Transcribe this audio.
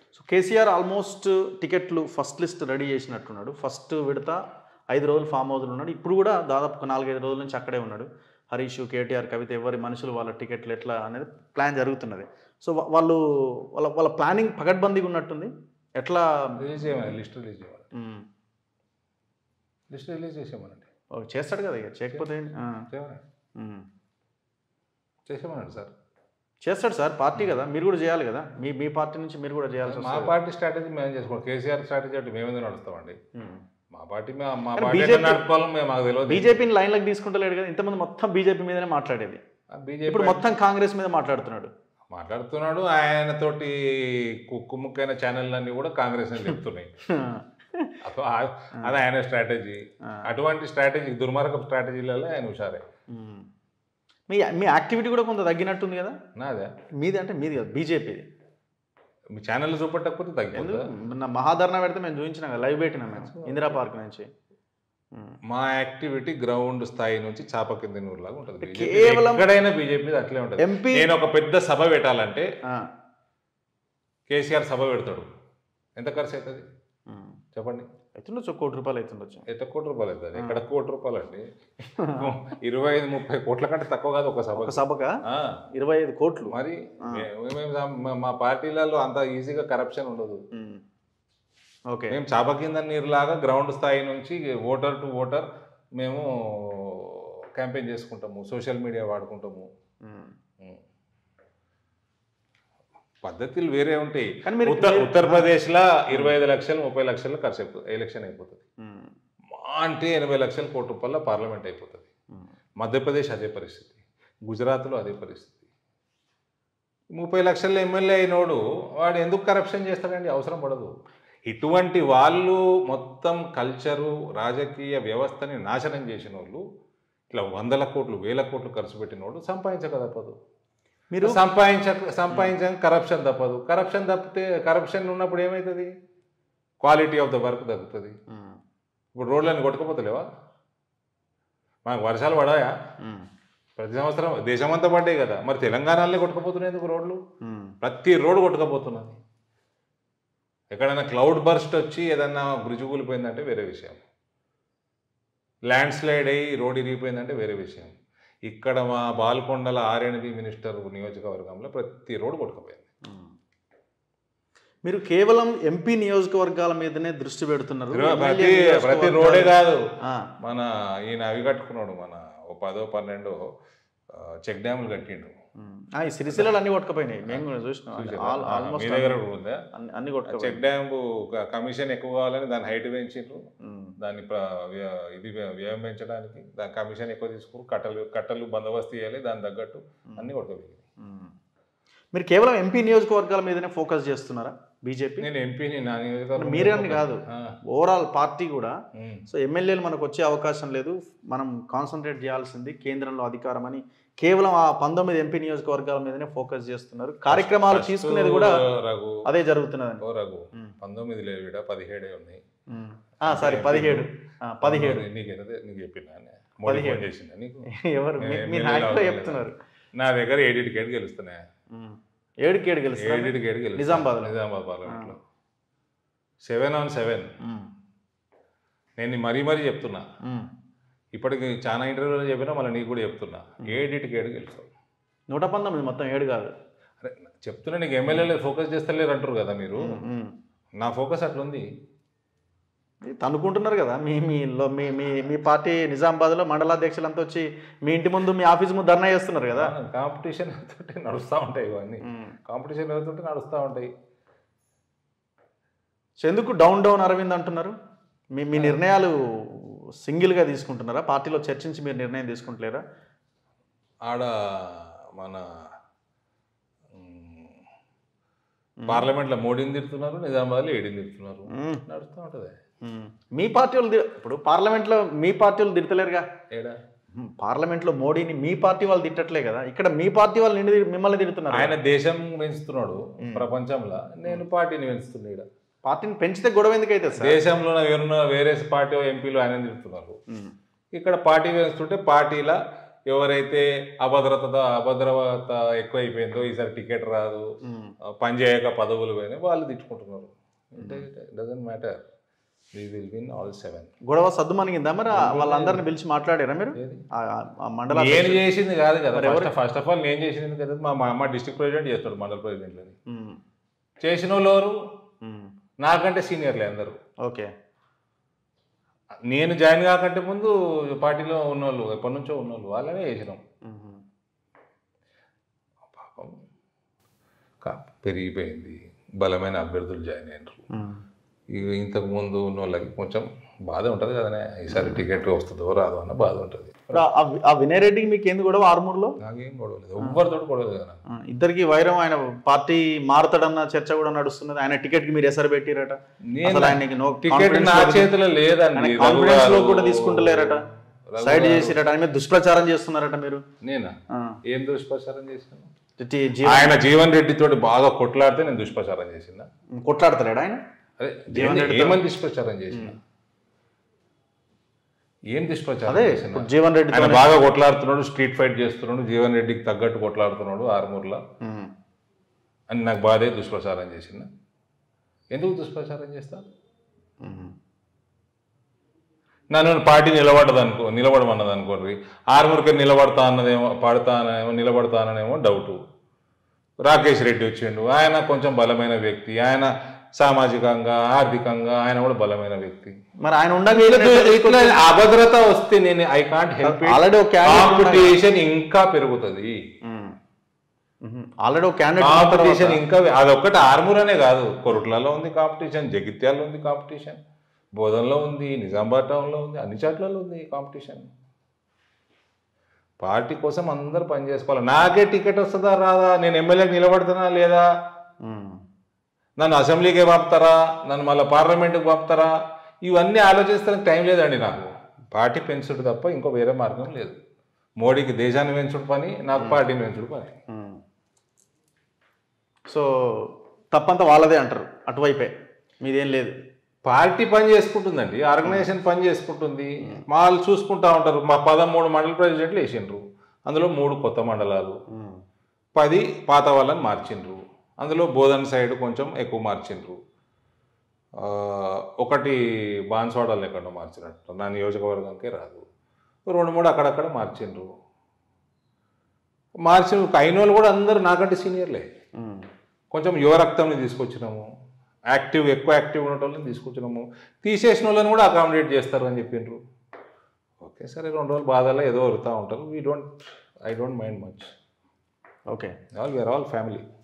So KCR almost టికెట్లు first list ready చేసినట్టున్నాడు. First విడత 5 రోజులు ఫామ్ హౌస్లో ఉన్నాడు. ఇప్పుడు కూడా దాదాపు 4-5 రోజుల నుంచి అక్కడే ఉన్నాడు. హరీష్, కేటీఆర్, కవిత ఎవరి మనుషులు వాళ్ళ టికెట్లు ఎట్లా అనేది ప్లాన్ జరుగుతున్నది. సో వాళ్ళ వాళ్ళ ప్లానింగ్ పకడ్బందీగా ఉన్నట్టుంది. ఎట్లా రిలీజ్ చేయమని లిస్ట్ రిలీజ్ చేయమని లిస్ట్ రిలీజ్ చేసేమనండి. చేస్తాడు కదా, ఇక చేయకపోతే చేసేమనండి సార్. చేస్తాడు సార్, పార్టీ కదా, మీరు కూడా చేయాలి కదా. మీ పార్టీ నుంచి మీరు కూడా చేయాల్సి మా పార్టీ స్ట్రాటజీ మేము చేసుకోండి. కేసీఆర్ స్ట్రాటజీ అంటే మేమేదో నడుస్తామండి. మా పార్టీ నడుపుకోవాలని మేము మాకు తెలియదు. బీజేపీని లైన్లోకి తీసుకుంటలేడు కదా. ఇంతమంది మొత్తం బీజేపీ మీదనే మాట్లాడేది. ఇప్పుడు మొత్తం కాంగ్రెస్ మీద మాట్లాడుతున్నాడు. ఆయనతోటి కుమ్ముక్కైన ఛానళ్ళన్నీ కూడా కాంగ్రెస్ అని చెప్తున్నాయి. అది ఆయన స్ట్రాటజీ. అటువంటి స్ట్రాటజీ, దుర్మార్గం స్ట్రాటజీలలో ఆయన హుషారే. మీ యాక్టివిటీ కూడా కొంత తగ్గినట్టుంది కదా. నాదే మీది అంటే మీది కదా, బీజేపీది. మీ ఛానల్ చూపెట్టకపోతే తగ్గిపోతుంది. మహాధరణ పెడితే మేము చూపించినాం కదా, లైవ్ పెట్టినాం మేము ఇందిరా పార్క్ నుంచి. మా యాక్టివిటీ గ్రౌండ్ స్థాయి నుంచి చాప కింద నూరులాగా ఉంటుంది. కేవలం ఎక్కడైనా బీజేపీ అట్లే ఉంటుంది. నేను ఒక పెద్ద సభ పెట్టాలంటే కేసీఆర్ సభ పెడతాడు, ఎంత ఖర్చు అవుతుంది చెప్పండి? అవుతుండొచ్చు, 1 కోటి రూపాయలు అవుతుండొచ్చు. ఎంత 1 కోటి రూపాయలు అవుతుంది? ఎక్కడ 1 కోటి రూపాయలు అండి? 25-30 కోట్ల కంటే తక్కువ కాదు ఒక సభగా. 25 కోట్లు. మరి మా పార్టీలలో అంత ఈజీగా కరప్షన్ ఉండదు. ఓకే, మేము చాప కింద నీరులాగా గ్రౌండ్ స్థాయి నుంచి ఓటర్ టు ఓటర్ మేము క్యాంపెయిన్ చేసుకుంటాము, సోషల్ మీడియా వాడుకుంటాము. పద్ధతులు వేరే ఉంటాయి. ఉత్తరప్రదేశ్లో 25 లక్షలు 30 లక్షలు ఖర్చు అయిపోతుంది, ఎలక్షన్ అయిపోతుంది. అంటే 80 లక్షల కోటి రూపాయల పార్లమెంట్ అయిపోతుంది. మధ్యప్రదేశ్ అదే పరిస్థితి, గుజరాత్లో అదే పరిస్థితి. 30 లక్షల ఎమ్మెల్యే అయినోడు వాడు ఎందుకు కరప్షన్ చేస్తాడండి? అవసరం పడదు. ఇటువంటి వాళ్ళు మొత్తం కల్చరు, రాజకీయ వ్యవస్థని నాశనం చేసిన వాళ్ళు, ఇట్లా 100 కోట్లు 1000 కోట్లు ఖర్చు పెట్టిన వాడు సంపాదించక తప్పదు. మీరు సంపాదించక కరప్షన్ తప్పదు. కరప్షన్ తప్పితే, కరప్షన్ ఉన్నప్పుడు ఏమవుతుంది? క్వాలిటీ ఆఫ్ ద వర్క్ తగ్గుతుంది. ఇప్పుడు రోడ్లని కొట్టుకపోతలేవా? మనకు వర్షాలు పడాయా? ప్రతి సంవత్సరం దేశమంతా పడ్డాయి కదా. మరి తెలంగాణలో కొట్టుకపోతున్నాయి ఎందుకు రోడ్లు? ప్రతి రోడ్డు కొట్టుకపోతున్నది. ఎక్కడైనా క్లౌడ్ బర్స్ట్ వచ్చి ఏదన్నా బ్రిడ్జ్ కూలిపోయిందంటే వేరే విషయం, ల్యాండ్ స్లైడ్ అయ్యి రోడ్ ఇరిగిపోయిందంటే వేరే విషయం. ఇక్కడ మా బాల్కొండల ఆర్ఎండ్బి మినిస్టర్ నియోజకవర్గంలో ప్రతి రోడ్డు కొట్టుకుపోయింది. మీరు కేవలం ఎంపీ నియోజకవర్గాల మీదనే దృష్టి పెడుతున్నారు. ప్రతి రోడే కాదు, మన ఈయన అవి కట్టుకున్నాడు, మన 10-12 చెక్ డ్యాములు కట్టిండు. సిరిసిల్లలో అన్ని కొట్టుకుపోయినాయి, మేము కూడా చూసినాం. అన్ని కొట్టుకుపోయి చెక్ డ్యామ్ కమిషన్ ఎక్కువ కావాలని దాని హైట్ పెంచిండ్రు, దాన్ని ఇది వ్యయం పెంచడానికి దాని కమిషన్ ఎక్కువ తీసుకుని కట్టలు బందోబస్తు చేయాలి, దాని తగ్గట్టు అన్ని కొట్టుకుపోయి. మీరు కేవలం ఎంపీ నియోజకవర్గాల మీదనే ఫోకస్ చేస్తున్నారా బీజేపీ? నేను ఎంపీని నా నియోజకవర్గం మీరే అని కాదు, ఓవరాల్ పార్టీ కూడా. సో ఎమ్మెల్యేలు మనకు వచ్చే అవకాశం లేదు, మనం కాన్సన్ట్రేట్ చేయాల్సింది కేంద్రంలో అధికారం అని కేవలం ఆ 19 ఎంపీ నియోజకవర్గాల మీదనే ఫోకస్ చేస్తున్నారు. కార్యక్రమాలు తీసుకునేది కూడా అదే జరుగుతున్నది. 19 లేవు, 17 ఉన్నాయి. సారీ 17 నీకు చెప్పినా 17 చేసిందా నీకు? ఎవరు మీ నాయకులు చెప్తున్నారు? నా దగ్గర 7 టికెట్ గెలుస్తున్నాయి. 7 గెలుస్తున్నాయి నిజామాబాద్ పార్లమెంట్లో 7-on-7. నేను మరీ చెప్తున్నా, ఇప్పటికి చాలా ఇంటర్వ్యూలో చెప్పినా మళ్ళీ నీకు కూడా చెప్తున్నా, 7 టికెట్ గెలుస్తావు. 119 మొత్తం 7 కాదు. అరే చెప్తున్నా, నీకు ఎమ్మెల్యేలు ఫోకస్ చేస్తలేరు అంటారు కదా మీరు. నా ఫోకస్ అట్లుంది. అనుకుంటున్నారు కదా మీ పార్టీ నిజామాబాద్లో మండలాధ్యక్షులంతా వచ్చి మీ ఇంటి ముందు, మీ ఆఫీస్ ముందు ధర్నా చేస్తున్నారు కదా. కాంపిటీషన్ అవుతుంటే నడుస్తూ ఉంటాయి ఇవన్నీ, కాంపిటీషన్ అవుతుంటే నడుస్తూ ఉంటాయి. సో ఎందుకు డౌన్ అరవింద్ అంటున్నారు? మీ నిర్ణయాలు సింగిల్గా తీసుకుంటున్నారా? పార్టీలో చర్చించి మీరు నిర్ణయం తీసుకుంటలేరా? ఆడ మన పార్లమెంట్లో మోడీని తిడుతున్నారు, నిజామాబాద్లో ఏడీని తిడుతున్నారు, నడుస్తూ ఉంటుంది. మీ పార్టీ వాళ్ళు ఇప్పుడు పార్లమెంట్లో మీ పార్టీ వాళ్ళు తిడతలేరుగా. ఏడా పార్లమెంట్లో మోడీని మీ పార్టీ వాళ్ళు తిట్టట్లే కదా, ఇక్కడ మీ పార్టీ వాళ్ళు మిమ్మల్ని తిడుతున్నారు. ఆయన దేశం పెంచుతున్నాడు ప్రపంచంలో, నేను పార్టీని పెంచుతున్నా. ఇక్కడ పార్టీని పెంచితే గొడవ ఎందుకైతే దేశంలో వేరే పార్టీ ఎంపీలు ఆయన తిడుతున్నారు. ఇక్కడ పార్టీ పెంచుతుంటే పార్టీల ఎవరైతే అభద్రత ఎక్కువైపోయిందో ఈసారి టికెట్ రాదు, పని చేయక పదవులు పోయినాయి, వాళ్ళు తిట్టుకుంటున్నారు. Doesn't matter, we will win all 7. గొడవ సద్దు మనిగిందా మరి? వాళ్ళందరిని పిలిచి మాట్లాడారా మీరు? మండల నేను చేసింది కాదు కదా, ఫస్ట్ ఆఫ్ ఆల్ నేను చేసింది కదా, మా అమ్మ డిస్ట్రిక్ట్ ప్రెసిడెంట్ చేస్తాడు, మండల ప్రెసిడెంట్లని. చేసిన వాళ్ళు నాకంటే సీనియర్లే అందరూ. ఓకే. నేను జాయిన్ కాకంటే ముందు పార్టీలో ఉన్నోళ్ళు, ఎప్పటి నుంచో ఉన్నోళ్ళు, వాళ్ళనే చేసినాం. పాపం పెరిగిపోయింది, బలమైన అభ్యర్థులు జాయిన్ అయినారు. ఇంతకు ముందు ఉన్న వాళ్ళకి కొంచెం బాధ ఉంటుంది కదనే, ఈసారి టికెట్ వస్తుందో రాదో అన్న బాధ ఉంటుంది. ఆ వినయ్ రెడ్డికి మీకు ఎందుకు గొడవ? ఆర్మూర్లో నాకేం గొడవ లేదు, ఎవ్వరితో గొడవ లేదు కదా. ఇద్దరికి వైరం, ఆయన పార్టీ మారుతాడన్న చర్చ కూడా నడుస్తున్నది. ఆయన టికెట్ కి మీరు ఎసరు పెట్టిరట. టికెట్ నా చేతిలో లేదండి, కాన్ఫిడెన్స్ లో కూడా తీసుకుంటలేరట, సైడ్ చేసిరట, ఆయన మీద దుష్ప్రచారం చేస్తున్నారట మీరు. నేనా ఏం దుష్ప్రచారం చేసినా? ఆయన జీవన్ రెడ్డి తోటి బాగా కొట్లాడితే నేను దుష్ప్రచారం చేసిన. కొట్లాడతాడు ఆయన? ఏమని దుష్ప్రచారం చేసిన? ఏం దుష్ప్రచారం చేసిన? జీవన్ రెడ్డి ఆయన బాగా కొట్లాడుతున్నాడు, స్ట్రీట్ ఫైట్ చేస్తున్నాడు, జీవన్ రెడ్డికి తగ్గట్టు కొట్లాడుతున్నాడు ఆర్మూర్లో అని నాకు బాధే దుష్ప్రచారం చేసిన. ఎందుకు దుష్ప్రచారం చేస్తా? నన్ను పార్టీ నిలబడమన్నది అనుకోండి, ఆర్మూర్కి నిలబడతా అన్నదేమో, నిలబడతాననేమో డౌటు. రాకేష్ రెడ్డి వచ్చిండు, ఆయన కొంచెం బలమైన వ్యక్తి, ఆయన సామాజికంగా ఆర్థికంగా ఆయన కూడా బలమైన వ్యక్తి. మరి ఆయన అభద్రత వస్తే నేను ఐ కాంట్ హెల్ప్. కాంపిటీషన్ ఇంకా పెరుగుతుంది, కాంపిటీషన్ ఇంకా. అదొక్కటి ఆర్మూర్ అనే కాదు, కొరుట్లలో ఉంది కాంపిటీషన్, జగిత్యాలలో ఉంది కాంపిటీషన్, బోధనలో ఉంది, నిజామాబాద్ టౌన్లో ఉంది, అన్ని చోట్లలో ఉంది కాంపిటీషన్. పార్టీ కోసం అందరూ పని చేసుకోవాలి. నాకే టికెట్ వస్తుందా రాదా, నేను ఎమ్మెల్యేకి నిలబడుతున్నా లేదా, నన్ను అసెంబ్లీకి పంపుతారా, నన్ను మళ్ళీ పార్లమెంట్కి పంపుతారా, ఇవన్నీ ఆలోచిస్తానికి టైం లేదండి నాకు. పార్టీ పెంచుడు తప్ప ఇంకో వేరే మార్గం లేదు. మోడీకి దేశాన్ని పెంచుడు పని, నాకు పార్టీని పెంచుడు పని. సో తప్పంతా వాళ్ళదే అంటారు, అటువైపే మీదేం లేదు. పార్టీ పని చేసుకుంటుందండి, ఆర్గనైజేషన్ పని చేసుకుంటుంది, వాళ్ళు చూసుకుంటా ఉంటారు. మా 13 మండల ప్రెసిడెంట్లు వేసిండ్రు, అందులో 3 కొత్త మండలాలు, 10 పాత వాళ్ళని మార్చిండ్రు, అందులో బోధన్ సైడ్ కొంచెం ఎక్కువ మార్చిండ్రు, 1 బాన్స్వాడలు ఎక్కడో మార్చినట్టు, నా నియోజకవర్గానికే రాదు, 2-3 అక్కడక్కడ మార్చిండ్రు. అయిన వాళ్ళు కూడా అందరూ నాకంటే సీనియర్లే. కొంచెం యువ రక్తంని తీసుకొచ్చినాము, ఎక్కువ యాక్టివ్ ఉన్న వాళ్ళని తీసుకొచ్చినాము, తీసేసిన వాళ్ళని కూడా అకామిడేట్ చేస్తారు అని చెప్పిండ్రు. ఓకే సరే, 2 రోజులు బాధల్లో ఏదో వరుతూ ఉంటారు. I don't mind much. Okay, we are all family.